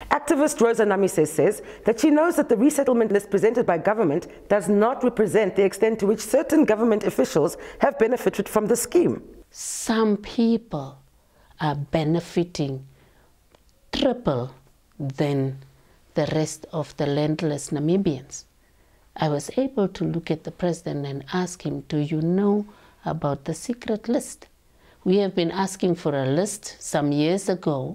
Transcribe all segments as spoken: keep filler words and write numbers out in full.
Activist Rosa Namise says that she knows that the resettlement list presented by government does not represent the extent to which certain government officials have benefited from the scheme. Some people are benefiting triple than the rest of the landless Namibians. I was able to look at the president and ask him, do you know about the secret list? We have been asking for a list some years ago,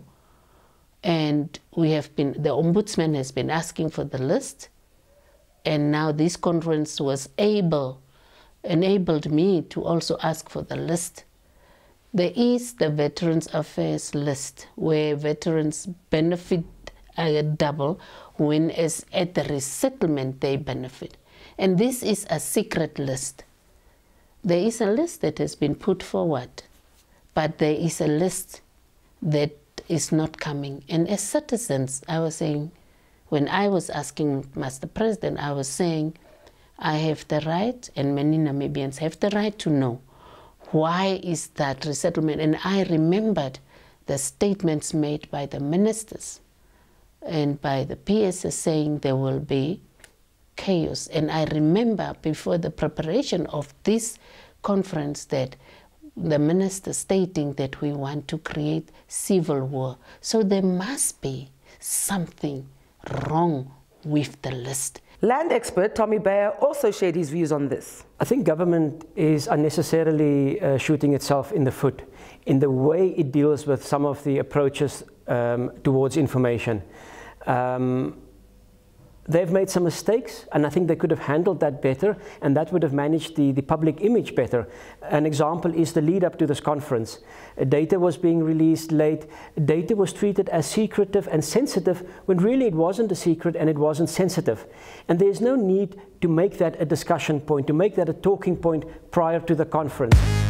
and we have been, the ombudsman has been asking for the list, and now this conference was able, enabled me to also ask for the list. There is the Veterans Affairs list, where veterans benefit a double, when as at the resettlement they benefit. And this is a secret list. There is a list that has been put forward, but there is a list that is not coming. And as citizens, I was saying, when I was asking Mister President, I was saying, I have the right, and many Namibians have the right to know, why is that resettlement? And I remembered the statements made by the ministers and by the P S S saying there will be chaos. And I remember before the preparation of this conference that the minister stating that we want to create civil war. So there must be something wrong with the list. Land expert Tommy Bayer also shared his views on this. I think government is unnecessarily uh, shooting itself in the foot in the way it deals with some of the approaches um, towards information. Um, They've made some mistakes, and I think they could have handled that better, and that would have managed the, the public image better. An example is the lead up to this conference. Data was being released late. Data was treated as secretive and sensitive when really it wasn't a secret and it wasn't sensitive. And there's no need to make that a discussion point, to make that a talking point prior to the conference.